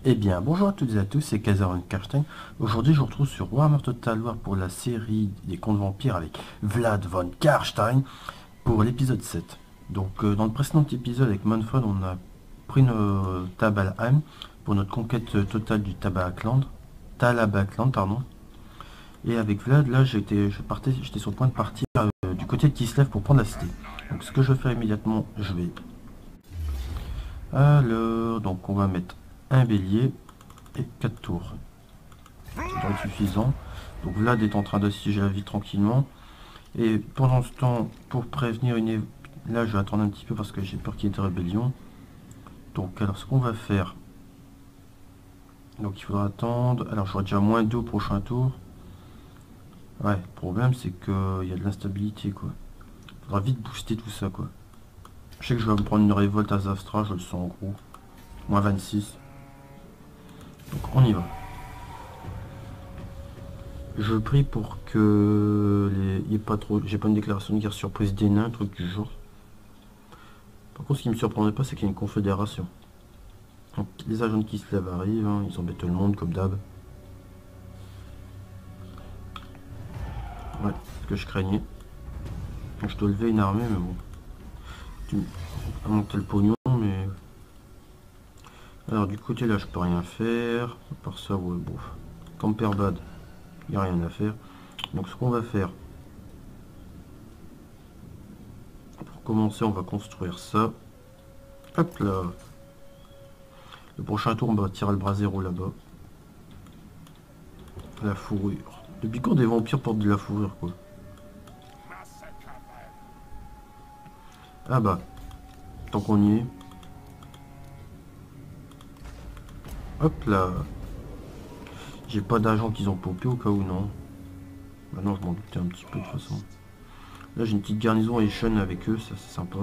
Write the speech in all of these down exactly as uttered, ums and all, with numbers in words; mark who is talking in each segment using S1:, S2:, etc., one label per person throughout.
S1: Eh bien, bonjour à toutes et à tous, c'est Kaiser von Karstein. Aujourd'hui, je vous retrouve sur Warhammer Total War pour la série des contes vampires avec Vlad von Karstein pour l'épisode sept. Donc, euh, dans le précédent épisode avec Manfred, on a pris nos Tabalheim pour notre conquête euh, totale du Tabakland, Talabakland, pardon. Et avec Vlad, là, j'étais, je partais, j'étais sur le point de partir euh, du côté de Kislev pour prendre la cité. Donc, ce que je vais faire immédiatement, je vais... Alors, donc on va mettre un bélier et quatre tours. Ça devrait être suffisant. Donc Vlad est en train d'assiéger la ville tranquillement. Et pendant ce temps, pour prévenir une... Là, je vais attendre un petit peu parce que j'ai peur qu'il y ait des rébellions. Donc, alors, ce qu'on va faire... Donc, il faudra attendre... Alors, j'aurai déjà moins deux au prochain tour. Ouais, le problème, c'est qu'il y a de l'instabilité, quoi. Il faudra vite booster tout ça, quoi. Je sais que je vais me prendre une révolte à Zastra, je le sens en gros. moins vingt-six. Donc, on y va. Je prie pour que les... il n'y ait pas trop... J'ai pas une déclaration de guerre surprise des nains, truc du genre. Par contre, ce qui me surprendrait pas, c'est qu'il y a une confédération. Donc, les agents de Kislev arrivent, hein, ils embêtent tout le monde comme d'hab. Ouais, ce que je craignais. Donc, je dois lever une armée, mais bon. Tu... À moins que t'aies le pognon, mais... Alors, du côté là, je peux rien faire. À part ça, ouais, bon. Camperbad, il n'y a rien à faire. Donc, ce qu'on va faire... Pour commencer, on va construire ça. Hop là. Le prochain tour, on va tirer le brasero là-bas. La fourrure. Depuis quand des vampires portent de la fourrure, quoi? Ah bah. Tant qu'on y est. Hop là. J'ai pas d'agents qu'ils ont popé au cas où, non. Bah non, je m'en doutais un petit peu de toute façon. Là, j'ai une petite garnison à Eschen avec eux, ça c'est sympa.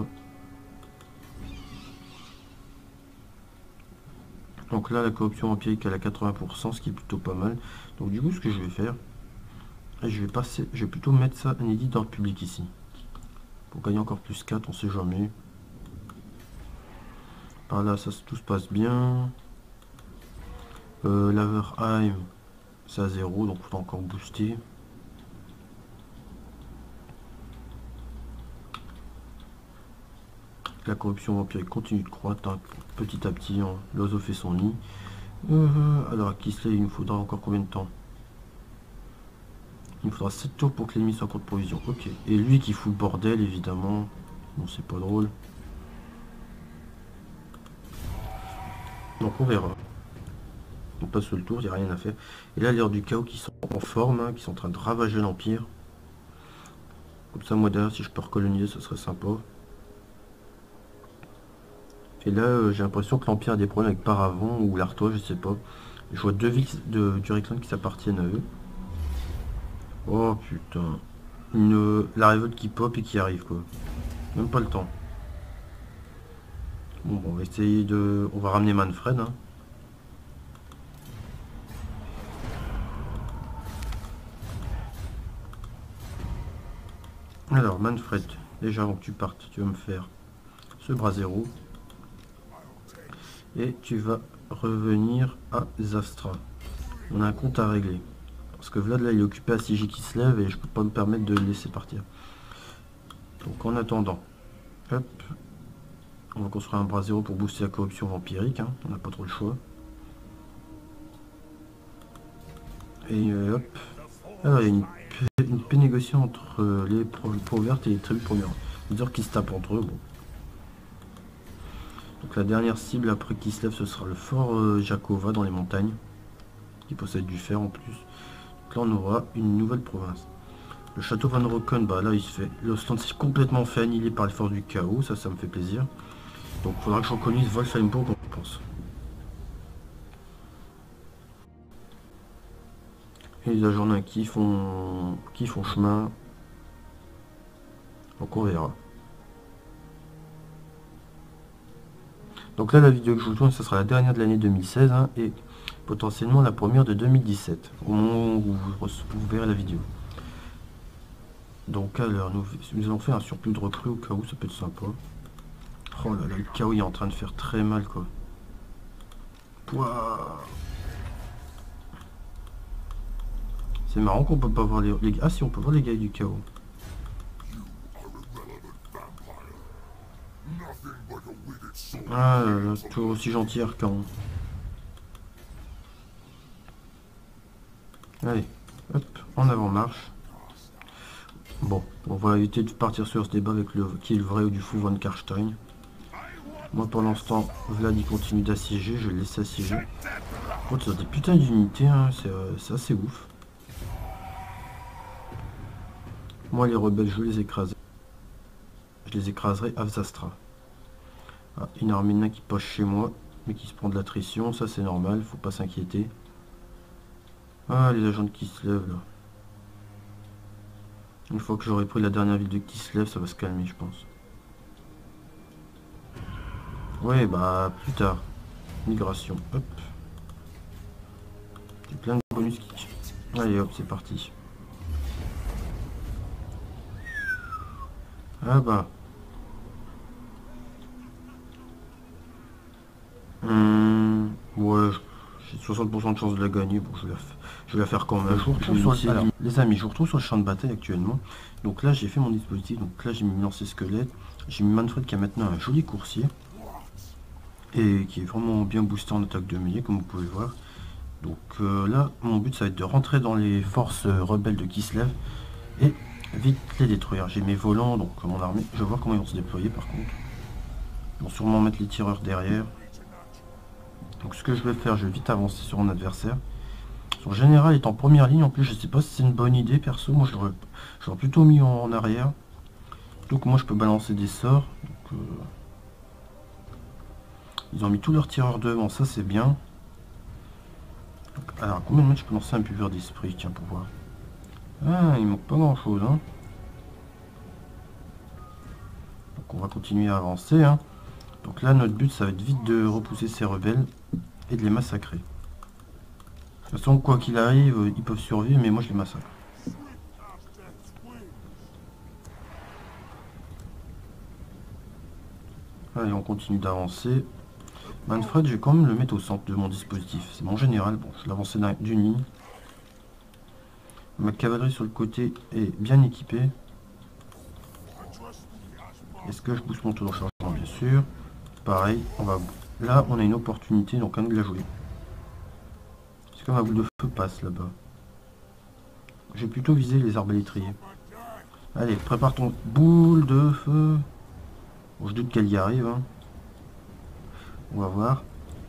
S1: Donc là, la corruption empirique elle a quatre-vingts pour cent, ce qui est plutôt pas mal. Donc du coup, ce que je vais faire, je vais passer, je vais plutôt mettre ça un édit d'ordre public ici. Pour gagner encore plus quatre, on sait jamais. Par là, ça tout se passe bien. Euh, Laverheim, c'est à zéro, donc il faut encore booster. La corruption vampirique continue de croître hein, petit à petit. Hein. L'oiseau fait son nid. Euh, alors à Kislev, il nous faudra encore combien de temps? Il nous faudra sept tours pour que l'ennemi soit en contre provision. Ok. Et lui qui fout le bordel, évidemment. Bon, c'est pas drôle. Donc on verra. On passe le tour, il n'y a rien à faire. Et là, l'heure du chaos qui sont en forme, hein, qui sont en train de ravager l'Empire. Comme ça, moi derrière, si je peux recoloniser, ce serait sympa. Et là, euh, j'ai l'impression que l'Empire a des problèmes avec Paravent ou l'Artois, je sais pas. Je vois deux villes de Durikland qui s'appartiennent à eux. Oh putain. Une, la révolte qui pop et qui arrive, quoi. Même pas le temps. Bon, bon on va essayer de... On va ramener Manfred, hein. Alors, Manfred, déjà avant que tu partes, tu vas me faire ce brasero. Et tu vas revenir à Zastra. On a un compte à régler. Parce que Vlad, là, il est occupé à siéger qui se lève et je peux pas me permettre de le laisser partir. Donc, en attendant, hop, on va construire un brasero pour booster la corruption vampirique. Hein. On n'a pas trop le choix. Et euh, hop. Alors, il y a une, une paix négociée entre les peaux vertes et les tribus premières. C'est-à-dire qu'ils se tapent entre eux. Bon. Donc la dernière cible après qui se lève, ce sera le fort euh, Jakova dans les montagnes, qui possède du fer en plus. Donc là on aura une nouvelle province. Le château Van Rocken, bah là il se fait. L'Ostland s'est complètement fait annihiler par les forces du chaos, ça ça me fait plaisir. Donc il faudra que je reconnaisse Wolfenburg, on pense. Et les agents qui font qui font chemin. Donc on verra. Donc là, la vidéo que je vous tourne, ce sera la dernière de l'année deux mille seize hein, et potentiellement la première de deux mille dix-sept, au moment où vous, vous verrez la vidéo. Donc alors, nous, nous allons faire un surplus de recrues au cas où, ça peut être sympa. Oh là là, le chaos il est en train de faire très mal quoi. Ouah. C'est marrant qu'on peut pas voir les, les... Ah si, on peut voir les gars du chaos. Ah là là, toujours aussi gentil Arcan. Allez, hop, en avant marche. Bon, on va éviter de partir sur ce débat avec le qui est le vrai ou du fou von Karstein. Moi pour l'instant, Vlad il continue d'assiéger, je le laisse assiéger. Oh, c'est des putains d'unités, hein, c'est euh, assez ouf. Moi les rebelles, je les écrase. Je les écraserai à Zastra. Ah, une armée de nains qui poche chez moi, mais qui se prend de l'attrition, ça c'est normal, faut pas s'inquiéter. Ah, les agents de Kislev là. Une fois que j'aurai pris la dernière ville de Kislev, ça va se calmer, je pense. Ouais, bah plus tard. Migration, hop. J'ai plein de bonus qui... Allez hop, c'est parti. Ah bah. Hum, ouais, j'ai soixante pour cent de chance de la gagner. Bon, je vais la, je vais la faire quand même. Je vous retrouve sur le... Alors, les amis, je vous retrouve sur le champ de bataille actuellement. Donc là, j'ai fait mon dispositif. Donc là, j'ai mis lancer squelette. J'ai mis Manfred qui a maintenant un joli coursier. Et qui est vraiment bien boosté en attaque de mêlée, comme vous pouvez voir. Donc euh, là, mon but, ça va être de rentrer dans les forces euh, rebelles de Kislev. Et vite les détruire. J'ai mes volants, donc mon armée. Je vais voir comment ils vont se déployer par contre. Ils vont sûrement mettre les tireurs derrière. Donc ce que je vais faire, je vais vite avancer sur mon adversaire. Son général est en première ligne, en plus je sais pas si c'est une bonne idée perso, moi je l'aurais plutôt mis en, en arrière. Donc moi je peux balancer des sorts. Donc, euh, ils ont mis tous leurs tireurs devant, ça c'est bien. Donc, alors combien de mètres je peux lancer un buveur d'esprit, tiens pour voir. Ah il manque pas grand chose hein. Donc on va continuer à avancer hein. Donc là notre but ça va être vite de repousser ces rebelles et de les massacrer. De toute façon quoi qu'il arrive ils peuvent survivre mais moi je les massacre. Allez on continue d'avancer. Manfred je vais quand même le mettre au centre de mon dispositif. C'est mon général, bon je l'avance d'une ligne. Ma cavalerie sur le côté est bien équipée. Est-ce que je booste mon taux de rechargement? Bien sûr. Pareil, on va... Là, on a une opportunité, donc à nous de la jouer. C'est comme ma boule de feu passe là-bas. Je vais plutôt viser les arbalétriers. Allez, prépare ton boule de feu. Bon, je doute qu'elle y arrive. Hein. On va voir.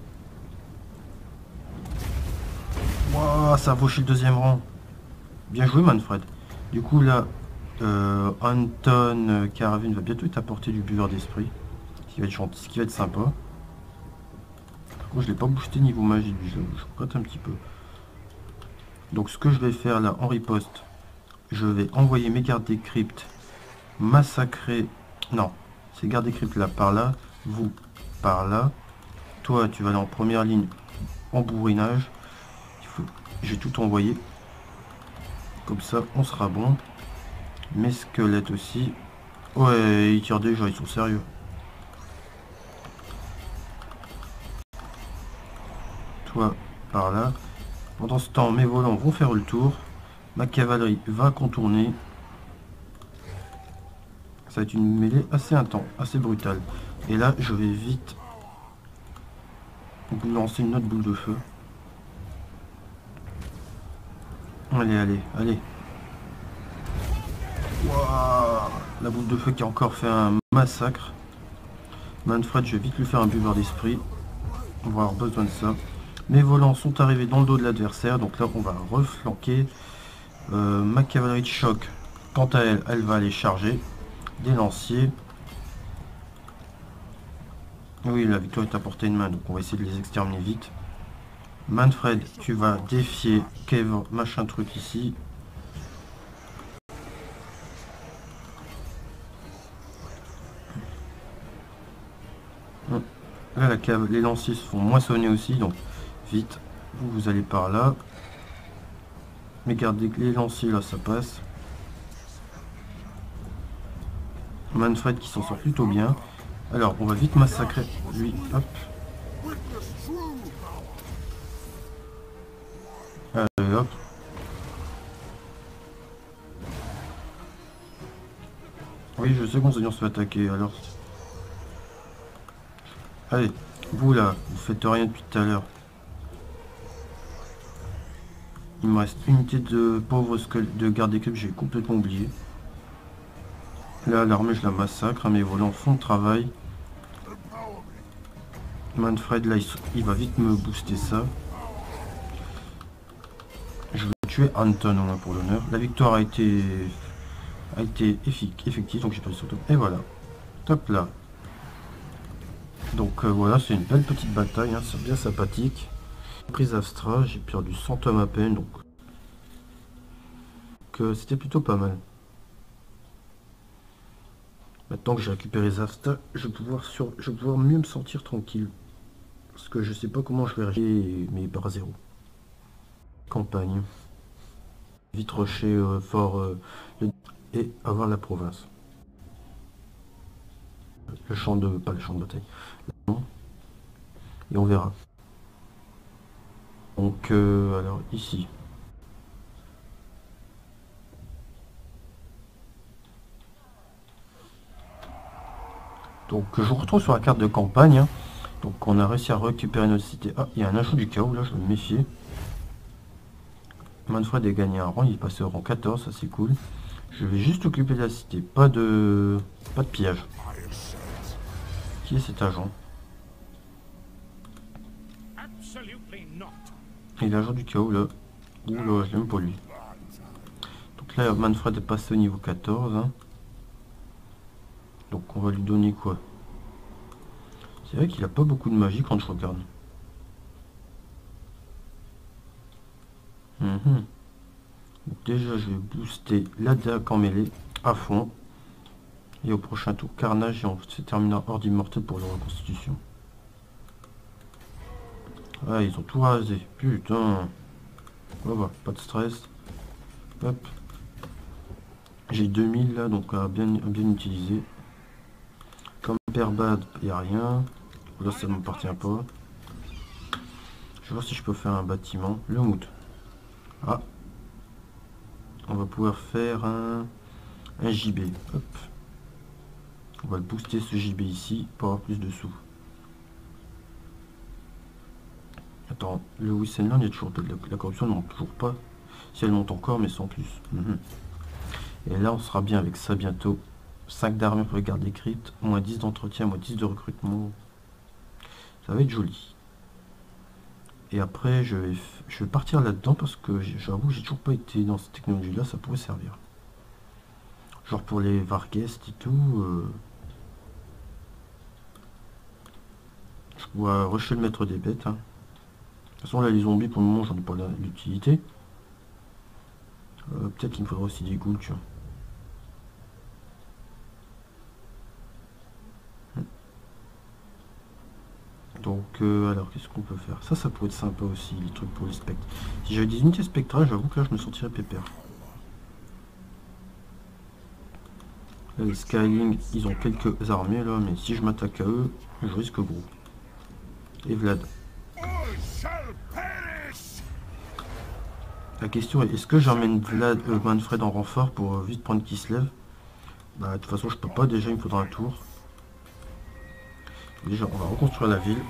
S1: Wow, ça a fauché le deuxième rang. Bien joué, Manfred. Du coup, là, euh, Anton Caravine va bientôt t'apporter du buveur d'esprit. Ce qui va être gentil, ce qui va être sympa. Par contre, je l'ai pas boosté niveau magie, je, je prête un petit peu. Donc, ce que je vais faire là, en riposte, je vais envoyer mes gardes des cryptes massacrer. Non, ces gardes des cryptes là par là, vous par là. Toi, tu vas aller en première ligne en bourrinage. Il faut, je vais tout envoyer. Comme ça, on sera bon. Mes squelettes aussi. Ouais, ils tirent déjà, ils sont sérieux. Toi, par là. Pendant ce temps, mes volants vont faire le tour. Ma cavalerie va contourner. Ça va être une mêlée assez intense, assez brutale. Et là, je vais vite vous lancer une autre boule de feu. Allez, allez, allez. Waouh, la boule de feu qui a encore fait un massacre. Manfred, je vais vite lui faire un buveur d'esprit. On va avoir besoin de ça. Mes volants sont arrivés dans le dos de l'adversaire. Donc là, on va reflanquer. Euh, ma cavalerie de choc, quant à elle, elle va aller charger. Des lanciers. Oui, la victoire est à portée de main. Donc on va essayer de les exterminer vite. Manfred, tu vas défier Kev, machin truc ici. Là, la cave, les lanciers se font moissonner aussi, donc vite, vous, vous allez par là. Mais gardez les lanciers, là, ça passe. Manfred qui s'en sort plutôt bien. Alors, on va vite massacrer lui. Hop. Oui, je sais qu'on se fait attaquer, alors... Allez, vous là, vous faites rien depuis tout à l'heure. Il me reste une unité de pauvres squelettes de garde d'équipe, j'ai complètement oublié. Là, l'armée, je la massacre, hein, mes volants font le travail. Manfred, là, il, il va vite me booster ça. Je vais tuer Anton, au moins pour l'honneur. La victoire a été, a été effective, donc j'ai pas eu surtout. Et voilà. Top là. Donc euh, voilà, c'est une belle petite bataille, hein, c'est bien sympathique. Prise Astra, j'ai perdu cent hommes à peine, donc que c'était plutôt pas mal. Maintenant que j'ai récupéré les Astra, je vais pouvoir sur, je vais pouvoir mieux me sentir tranquille. Parce que je sais pas comment je vais réagir mes barres zéro. Campagne. Vite rocher euh, fort euh, le, et avoir la province. Le champ de. Pas le champ de bataille. Et on verra. Donc euh, alors ici. Donc je vous retrouve sur la carte de campagne. Hein. Donc on a réussi à récupérer notre cité. Ah, il y a un ajout du chaos, là je vais me méfier. Manfred a gagné un rang, il est passé au rang quatorze, ça c'est cool. Je vais juste occuper la cité, pas de. Pas de pillage. Qui est cet agent? Il est l'agent du chaos là. Ouh là, je l'aime pas lui. Donc là Manfred est passé au niveau quatorze. Hein. Donc on va lui donner quoi? C'est vrai qu'il a pas beaucoup de magie quand je regarde. Mmh. Donc déjà je vais booster l'attaque en mêlée à fond. Et au prochain tour carnage et on se terminera hors d'immortel pour la reconstitution. Ah ils ont tout rasé. Putain. Voilà, pas de stress. Hop. J'ai deux mille là donc à bien, à bien utiliser. Comme Perbad, il n'y a rien. Là ça ne m'appartient pas. Je vais voir si je peux faire un bâtiment. Le mood. Ah. On va pouvoir faire un, un J B. Hop. On va le booster ce J B ici pour avoir plus de sous. Attends, le Wissenland, il y a toujours de la, la corruption, ne monte toujours pas. Si elle monte encore, mais sans plus. Mmh. Et là, on sera bien avec ça bientôt. cinq d'armure pour les gardes des cryptes, moins dix d'entretien, moins dix de recrutement. Ça va être joli. Et après, je vais, je vais partir là-dedans parce que j'avoue, j'ai toujours pas été dans cette technologie-là, ça pourrait servir. Genre pour les Varguest et tout. Euh, je dois rusher le maître des bêtes. Hein. De toute façon, là, les zombies, pour le moment, j'en ai pas l'utilité. Euh, Peut-être qu'il me faudra aussi des ghouls, tu vois. Donc, euh, alors, qu'est-ce qu'on peut faire? Ça, ça pourrait être sympa aussi, les trucs pour les spectres. Si j'avais des unités spectrales, j'avoue que là, je me sentirais pépère. Là, les Skyling, ils ont quelques armées, là, mais si je m'attaque à eux, je risque gros. Et Vlad. La question est, est-ce que j'emmène Vlad, euh, Manfred en renfort pour euh, vite prendre qui se lève? Bah, de toute façon, je peux pas, déjà, il me faudra un tour. Déjà, on va reconstruire la ville.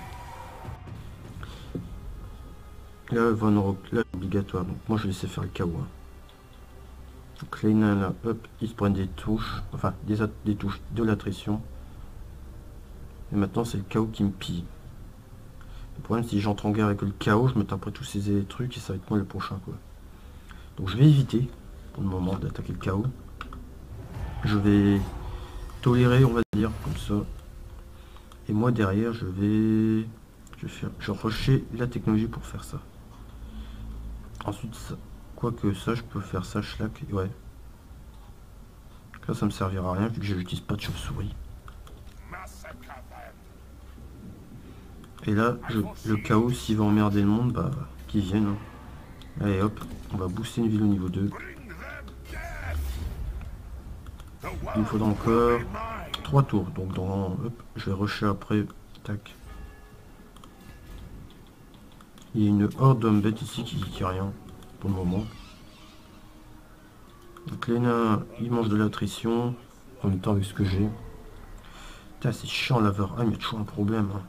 S1: Là, Von là, obligatoire. Donc, moi, je vais laisser faire le chaos. Hein. Donc, les nains, là, hop, ils se prennent des touches. Enfin, des, des touches de l'attrition. Et maintenant, c'est le chaos qui me pille. Le problème, si j'entre en guerre avec le chaos, je me taperai tous ces trucs et ça va être moi le prochain, quoi. Donc, je vais éviter, pour le moment, d'attaquer le chaos. Je vais tolérer, on va dire, comme ça. Et moi, derrière, je vais... Je vais faire... Je vais rusher la technologie pour faire ça. Ensuite, ça... quoique ça, je peux faire ça, schlack, ouais. Là, ça me servira à rien, vu que je n'utilise pas de chauve-souris. Et là, je... le chaos, s'il va emmerder le monde, bah, qu'il vienne. Hein. Allez, hop, on va booster une ville au niveau deux. Il me faudra encore trois tours. Donc, dans... hop, je vais rusher après. Tac. Il y a une horde d'hommes bêtes ici qui dit rien le moment. Donc les nains, ils mangent de l'attrition. en même temps avec ce que j'ai. Putain, c'est chiant l'Averheim, il y a toujours un problème. Hein.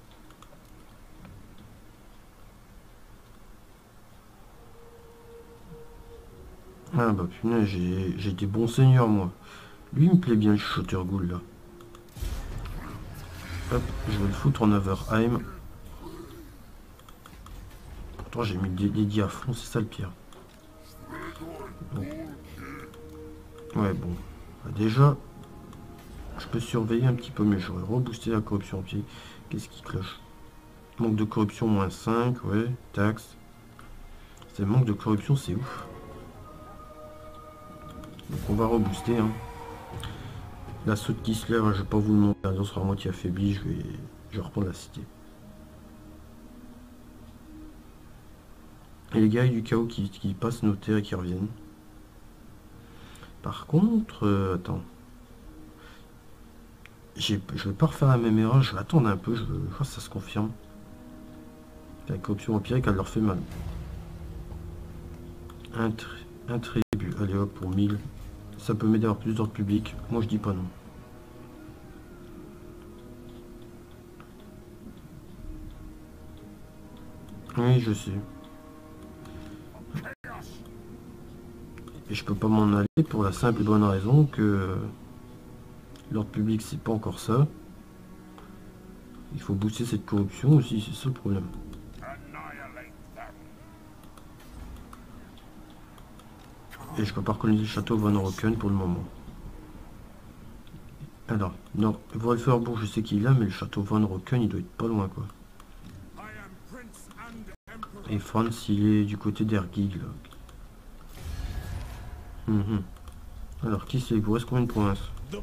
S1: Ah bah punaise, j'ai des bons seigneurs moi. Lui il me plaît bien le Shotterghoul là. Hop, je vais le foutre en Averheim. Pourtant j'ai mis des dédiés à fond, c'est ça le pire. Bon. Ouais bon. Bah, déjà, je peux surveiller un petit peu mieux. J'aurais reboosté la corruption en pied. Qu'est-ce qui cloche? Manque de corruption moins cinq, ouais. Taxe. C'est manque de corruption, c'est ouf. Donc on va rebooster. Hein. L'assaut de Kislev, je vais pas vous le montrer. On sera à moitié affaibli. Je vais, je vais reprendre la cité. Et les gars du chaos qui, qui passent nos terres et qui reviennent. Par contre, euh, attends. Je vais pas refaire la même erreur. Je vais attendre un peu. Je veux voir si ça se confirme. La corruption empirique, elle leur fait mal. Un, tri un tribut. Allez hop, pour mille. Ça peut m'aider à avoir plus d'ordre public. Moi, je dis pas non. Oui, je sais. Et je peux pas m'en aller pour la simple et bonne raison que l'ordre public, c'est pas encore ça. Il faut booster cette corruption aussi, c'est ça le problème. Et je peux pas reconnaître le château Von Rocken pour le moment. Alors, non, Wolferbourg, je sais qu'il est là, mais le château Von Rocken, il doit être pas loin, quoi. Et Franz, il est du côté d'Ergig, là. Mm-hmm. Alors, qui c'est? Il vous reste combien de provinces?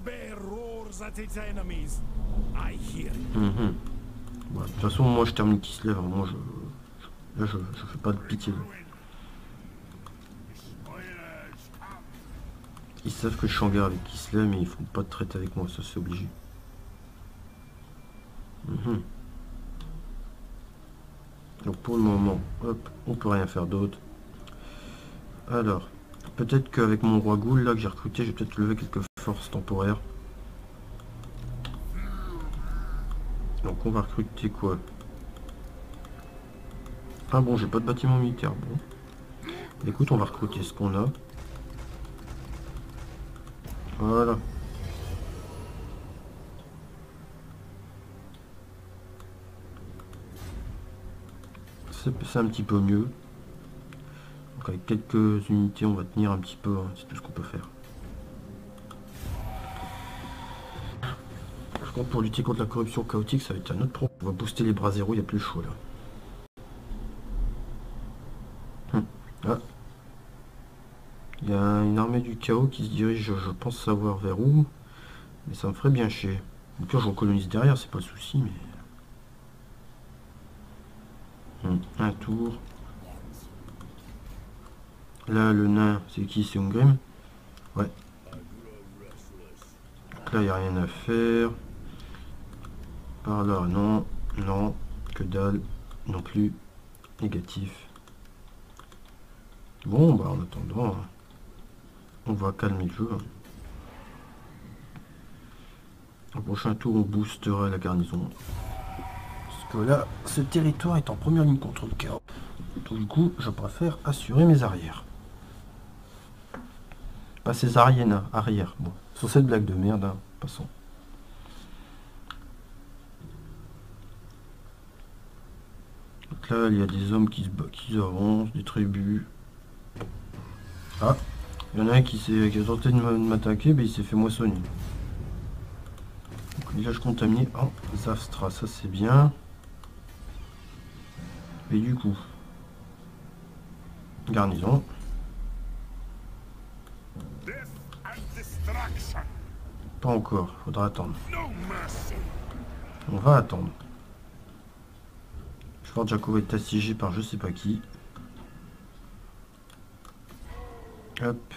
S1: Mm-hmm. Bon, de toute façon, moi, je termine Kislev. Hein. Moi, je, là, je, je fais pas de pitié. Là. Ils savent que je suis en guerre avec Kislev, mais ils font pas de traite avec moi, ça c'est obligé. Mm-hmm. Donc pour le moment, hop, on peut rien faire d'autre. Alors, peut-être qu'avec mon roi Ghoul, là, que j'ai recruté, j'ai peut-être levé quelques forces temporaires. Donc on va recruter quoi? Ah bon, j'ai pas de bâtiment militaire, bon. Écoute, on va recruter ce qu'on a. Voilà. C'est un petit peu mieux. Donc avec quelques unités, on va tenir un petit peu, hein, c'est tout ce qu'on peut faire. Par contre, pour lutter contre la corruption chaotique, ça va être un autre problème. On va booster les bras zéro, il n'y a plus le choix là. Hum. Ah. Il y a une armée du chaos qui se dirige, je pense savoir vers où. Mais ça me ferait bien chier. Au pire, je recolonise derrière, c'est pas le souci, mais... Hum. Un tour. Là, le nain, c'est qui? C'est Ungrim? Ouais. Donc là, il n'y a rien à faire. Par là, non. Non. Que dalle. Non plus. Négatif. Bon, bah en attendant, on va calmer le jeu. Au prochain tour, on boostera la garnison. Parce que là, ce territoire est en première ligne contre le chaos. Donc, du coup, je préfère assurer mes arrières. Pas ces ariennes, arrière. Bon, sur cette blague de merde, hein, passons. Donc là, il y a des hommes qui, se, qui avancent, des tribus. Ah, il y en a un qui, qui a tenté de m'attaquer, mais il s'est fait moissonner. Donc, village contaminé en Zavstra, ça c'est bien. Et du coup, garnison. Pas encore, faudra attendre. On va attendre. Fort Jacob est assiégé par je sais pas qui. Hop.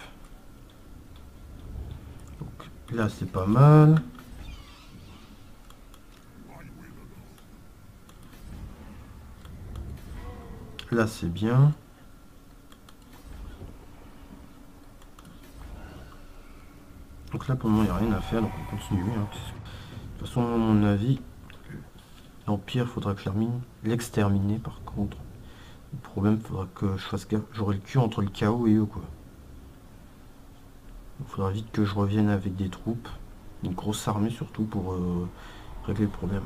S1: Donc là c'est pas mal. Là c'est bien. Donc là pour le moment il n'y a rien à faire, donc on continue. Hein. De toute façon, à mon avis, l'Empire, faudra que je termine. L'exterminer par contre. Le problème, faudra que je fasse gaffe. J'aurai le cul entre le chaos et eux, quoi. Il faudra vite que je revienne avec des troupes. Une grosse armée surtout pour euh, régler le problème.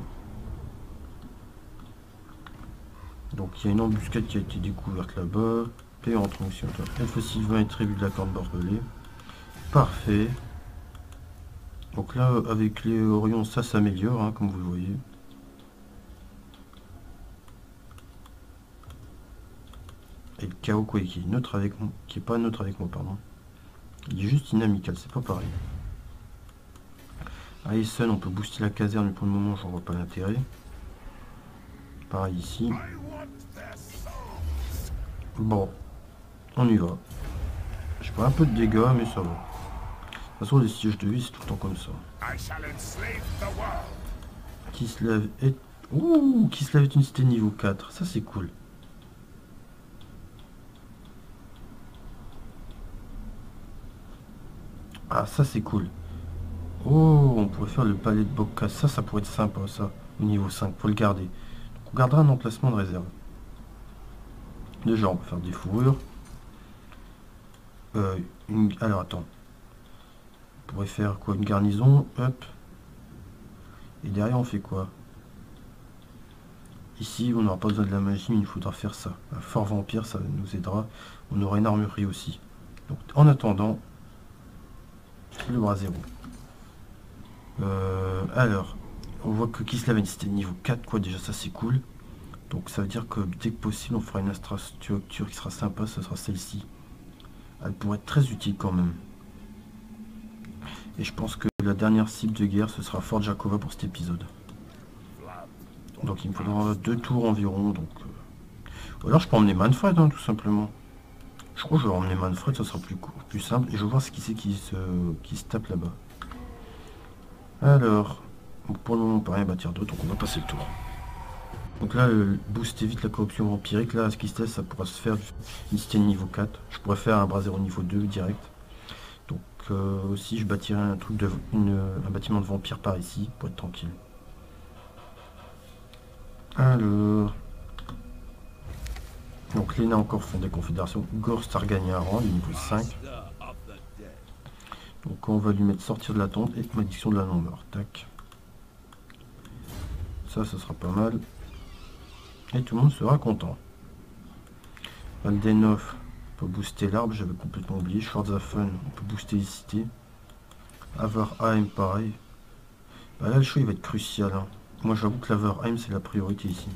S1: Donc il y a une embuscade qui a été découverte là-bas. P entre fonction. Elfe Sylvain est tribu de la corde barbelée. Parfait. Donc là, avec les Orions, ça s'améliore, hein, comme vous le voyez. Et le chaos, quoi, qui est neutre avec moi, qui est pas neutre avec moi, pardon. Il est juste inamical, c'est pas pareil. À Essen, on peut booster la caserne, mais pour le moment, j'en vois pas l'intérêt. Pareil ici. Bon, on y va. Je fais un peu de dégâts, mais ça va. De toute façon, les sièges de vie, c'est tout le temps comme ça. Kislev est... Ouh, Kislev est une cité niveau quatre. Ça, c'est cool. Ah, ça, c'est cool. Oh, on pourrait faire le palais de Bokka. Ça, ça pourrait être sympa, ça. Au niveau cinq, faut le garder. Donc, on gardera un emplacement de réserve. Déjà, on peut faire des fourrures. Euh, une... Alors, attends. On pourrait faire quoi? Une garnison. Hop. Et derrière, on fait quoi? Ici, on n'aura pas besoin de la magie, mais il faudra faire ça. Un fort vampire, ça nous aidera. On aura une armurerie aussi. Donc, en attendant, le bras zéro. Euh, alors, on voit que Kislev a une cité niveau quatre, quoi. Déjà, ça, c'est cool. Donc, ça veut dire que dès que possible, on fera une infrastructure qui sera sympa. Ce sera celle-ci. Elle pourrait être très utile quand même. Et je pense que la dernière cible de guerre, ce sera Fort Jakova pour cet épisode. Donc il me faudra deux tours environ. Donc, euh... ou alors je peux emmener Manfred, hein, tout simplement. Je crois que je vais emmener Manfred, ça sera plus court, plus simple. Et je vais voir ce qui c'est qui se, qui se tape là-bas. Alors, pour le moment, on peut rien bâtir d'autre, donc on va passer le tour. Donc là, euh, booster vite la corruption vampirique. Là, ce qui se laisse, ça pourra se faire une cité niveau quatre. Je pourrais faire un bras zéro niveau deux direct. Donc euh, aussi, je bâtirai un truc de une, un bâtiment de vampire par ici pour être tranquille. Alors, donc Lena encore fondé confédération. Gorst a regagné un rang, niveau cinq. Donc on va lui mettre sortir de la tombe et malédiction de la non-mort. Tac. Ça, ça sera pas mal. Et tout le monde sera content. Valdenov peut booster l'arbre, j'avais complètement oublié. Schwarzhafen, on peut booster les cités. Averheim, pareil. Bah là, le choix il va être crucial. Hein. Moi, j'avoue que l'Averheim, c'est la priorité ici.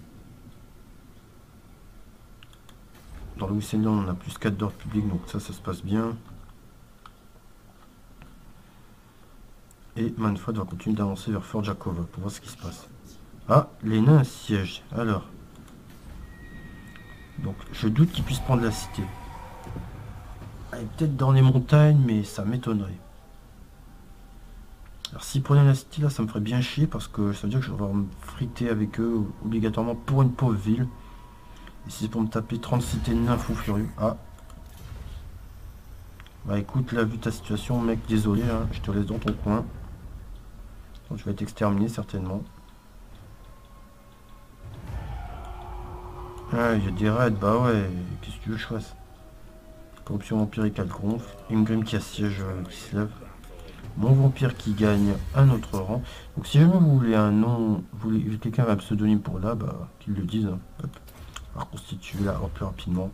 S1: Dans le Wissenland, on a plus quatre d'ordre public, donc ça, ça se passe bien. Et Manfred va continuer d'avancer vers Fort Jakova pour voir ce qui se passe. Ah, les nains siègent. Alors. Donc, je doute qu'ils puissent prendre la cité. Elle est peut-être dans les montagnes, mais ça m'étonnerait. Alors, s'ils prenaient la cité, là, ça me ferait bien chier, parce que ça veut dire que je vais devoir me friter avec eux, obligatoirement, pour une pauvre ville. Et si c'est pour me taper trente cités de nains fous furieux. Ah. Bah écoute, là, vu ta situation, mec, désolé, hein, je te laisse dans ton coin. Donc, je vais être exterminé, certainement. Ah, il y a des raids, bah ouais, qu'est-ce que tu veux que je fasse? Corruption vampirique, elle gonfle. Ingrim qui assiège, euh, qui se lève. Mon vampire qui gagne un autre rang. Donc si jamais vous voulez un nom, vous voulez quelqu'un avec un pseudonyme pour là, bah qu'il le dise. Hein. Hop. On va reconstituer là plus rapidement.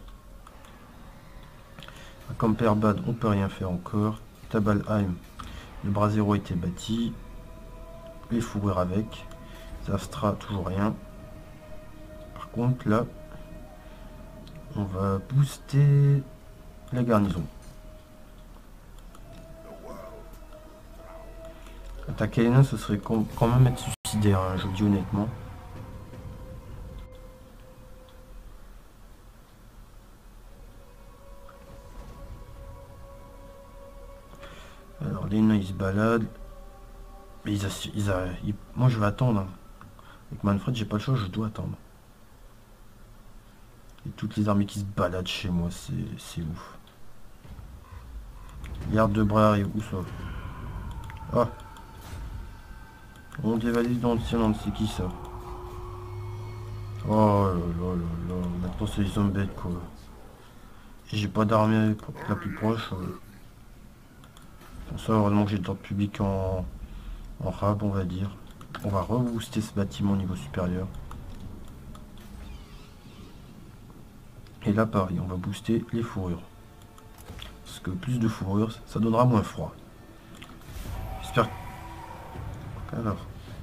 S1: À Camperbad, on peut rien faire encore. Tabalheim, le bras zéro a été bâti. Les fourrures avec. Zastra, toujours rien. Par contre là, on va booster la garnison. Attaquer les nains, ce serait quand même être suicidaire, hein, je le dis honnêtement. Alors les nains ils se baladent. Mais ils, ils, ils, moi je vais attendre. Hein. Avec Manfred, j'ai pas le choix, je dois attendre. Et toutes les armées qui se baladent chez moi, c'est ouf. Garde de bras arrive où ça? Ah. On dévalise dans le ciel, c'est qui ça? Oh là là là là. Maintenant c'est les zombies quoi. Et j'ai pas d'armée la plus proche. euh. Pour ça, heureusement que j'ai le temps public en, en rab, on va dire. On va rebooster ce bâtiment au niveau supérieur. Et là, pareil, on va booster les fourrures. Parce que plus de fourrures, ça donnera moins froid. J'espère... Alors...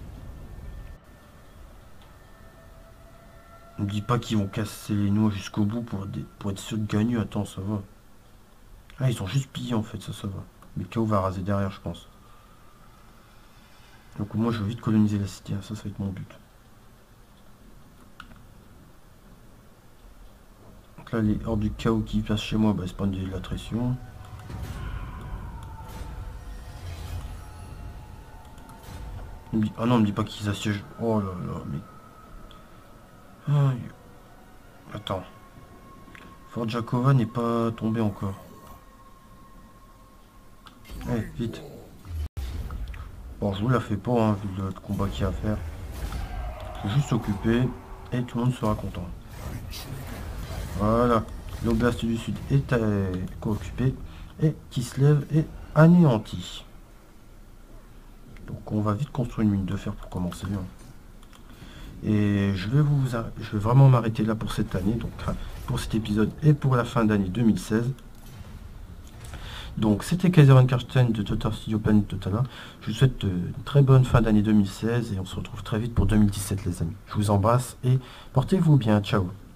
S1: Ne me dis pas qu'ils vont casser les noix jusqu'au bout pour, des... pour être sûr de gagner. Attends, ça va. Ah, ils ont juste pillé en fait, ça, ça va. Mais K O va raser derrière, je pense. Donc moi, je veux vite coloniser la cité. Ça, ça va être mon but. Donc là, les hordes du chaos qui passent chez moi, bah, c'est pas de la pression. Ah non, on me dit pas qu'ils assiègent. Oh là là, mais... Ah, attends. Fort Jakova n'est pas tombé encore. Allez, vite. Bon, je vous la fais pas, hein, vu le combat qu'il y a à faire. Faut juste s'occuper et tout le monde sera content. Voilà. L'Oblast du Sud est euh, occupé et Kislev est anéanti. Donc on va vite construire une mine de fer pour commencer. Hein. Et je vais vous, je vais vraiment m'arrêter là pour cette année, donc pour cet épisode et pour la fin d'année deux mille seize. Donc c'était Kaiser Karsten de Total Studio Planet Totala. Je vous souhaite une très bonne fin d'année deux mille seize et on se retrouve très vite pour deux mille dix-sept les amis. Je vous embrasse et portez-vous bien. Ciao.